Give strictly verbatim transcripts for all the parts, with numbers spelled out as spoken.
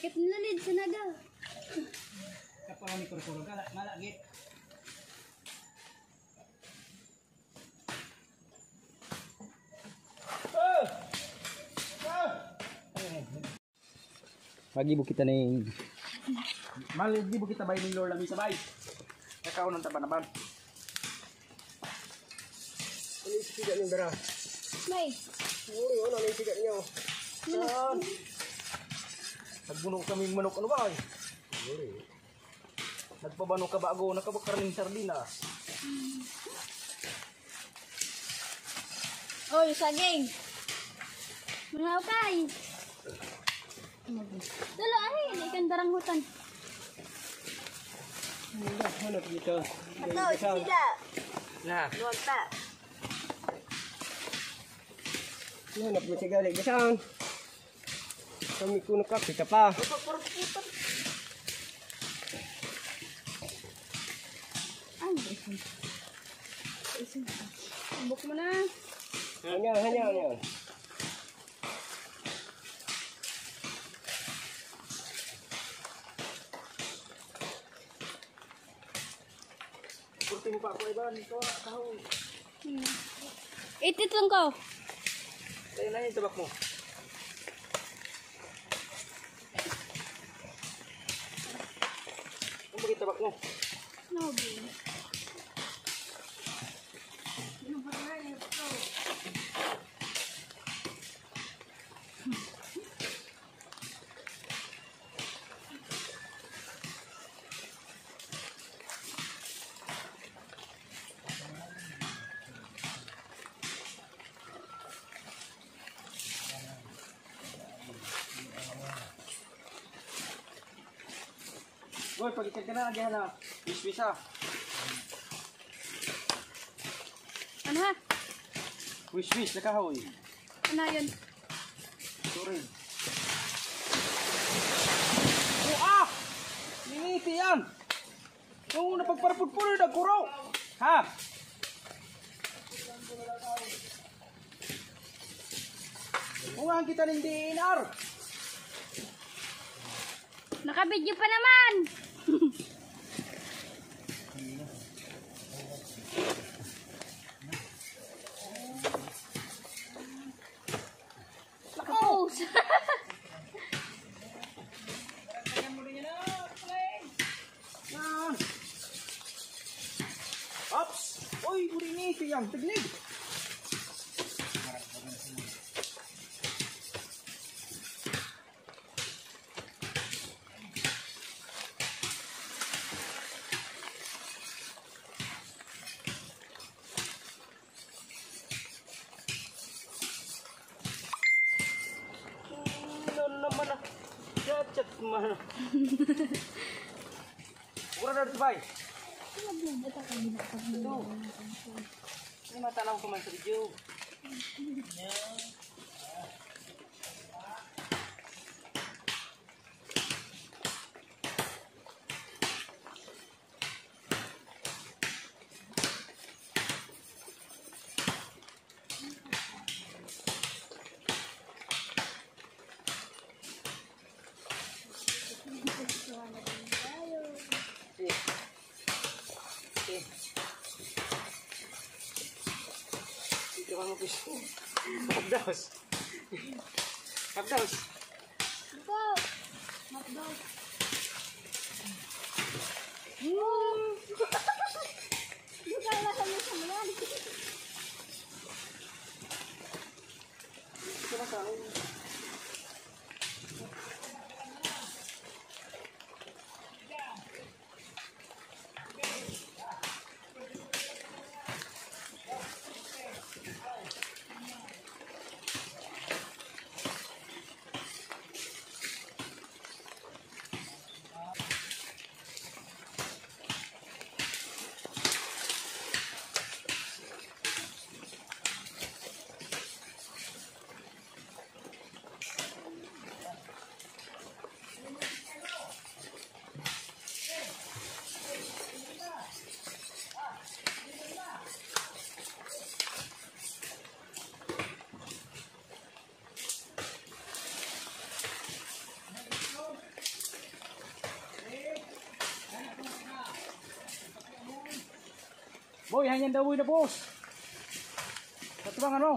Sakit nilid sa naga. Kapag ni kuro-kuro ka, malagit. Magibo kita ning Magibo kita bay ning Lord lami sabay. Kakao nang taban-taban. Ini sigat ning dara. May. Uri ono ni sigat niyo. Yan. Nagbunong kami manok ano ba? Uri. Nagpabano ka bago nakabakar ning sardina. Oh, saging. Mga kay. Dalo ay, ikan darang hutan. Hanap dito. Ato, sila. Nah, Luwagta. hanap mo sigali gasang. Kami kuno ka kita pa. Ay, isin. Isin. Buk mo na. Hanya hanya hanya. Kurting pa ko iban ko tahu. Hmm. Itit lang ko. Tayo na yung tabak mo. Ano ba yung tabak mo? No, babe. Boy, pag-ikat ka na, agyan na. Wish-wish ha. Ano ha? Wish-wish, nakahoy. Ano yun? Sorry. Oh, ah! Ningiti yan! Yung napagparapod-pulo, nagkuro. Ha? Ungahan kita ng D N R. Nakabidyo pa naman! Nakapost! Yan! Ops! Uy, uriniti yan. Tignig! Chat mana? Kurang dari bay. Ini mata lau kemana hijau? Kapdaus. Kapdaus. Ito! Hotdog! Hmm! Buka lang kami sa mga. Ito na sa akin. Boy, hanyang daw na boss. Sa tubang ano?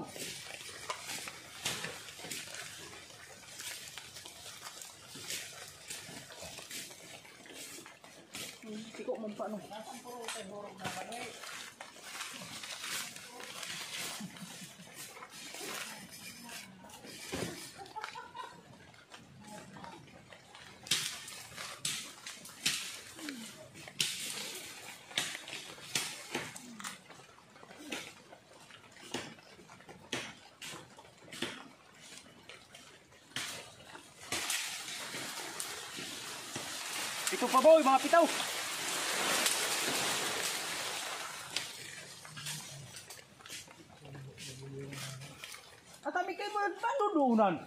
Tiko man pa ano. Ito pa boy, mga pitaw. Atami kayo mo nagpanudunan.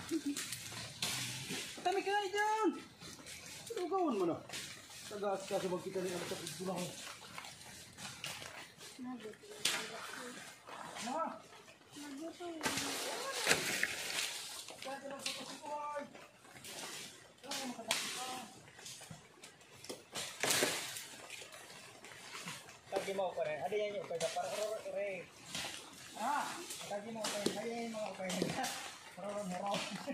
Atami kayo dyan. Lugawan mo na. Tagas ka sa magkita rin ang tapos ko lang. Ma. Tagi mo ko rin. Ada yan yung kaya para para rin. Ah, tagi mo ko rin. Ada yan mga kaya. Para para.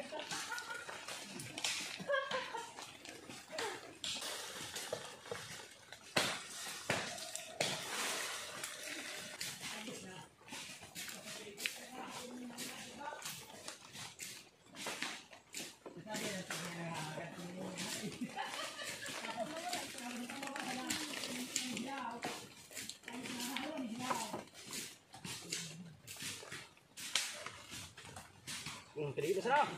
Hmm, kali kita sana.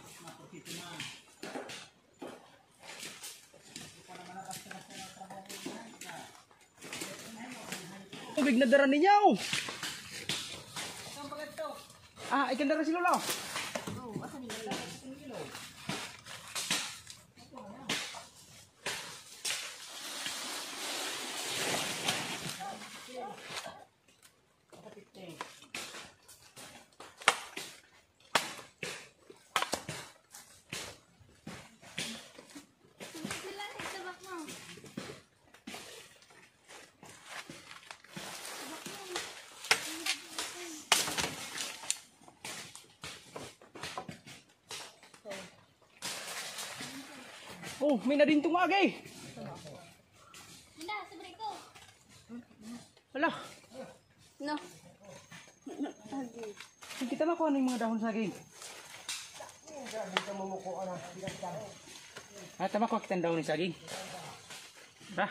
Tubig na dara ninyo. Ah, ikan dara si Lolo. Oh, asa ni Lolo? Oh, may na din tumagay. Hindi, sabi ko. Wala. No. Kita makuha ng mga dahon saging. Ah, tama ko kita dahon ng saging. Ba?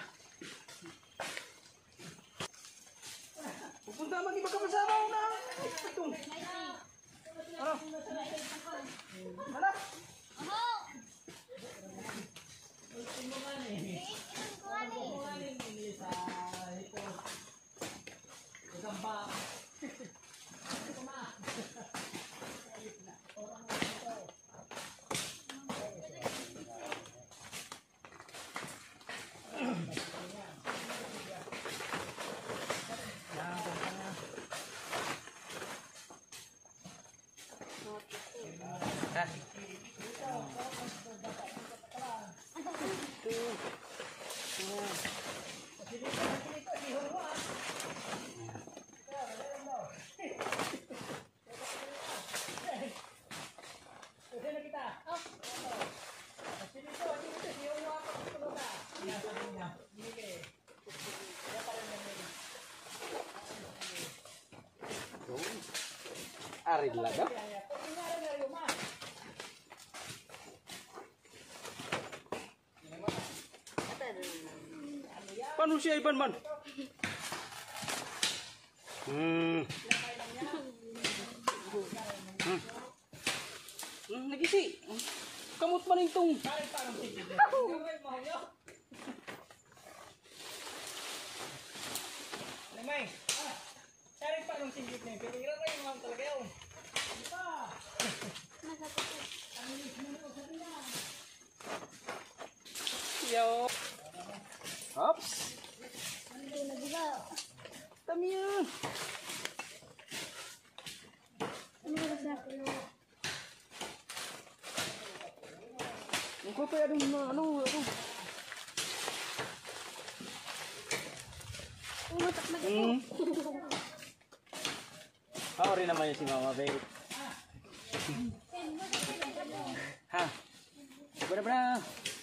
Pupunta man di ba kasama na? Ito. Ano? Ano? Oho! Arid laga. Paano siya Iban man? Hmm. Hmm. Hmm, nagisi. Kamot man itong. Lemay. Ah. Cari pa nung singgit na. Pero ira rin mga talaga yun. Yo. Ops. Hindi na diba? Tami yan. Ano ba sa akin? Ang ko pa yung ano, ano. Umutak na Hmm. Oo rin naman yun si Mama Babe. Ha? Bada bada.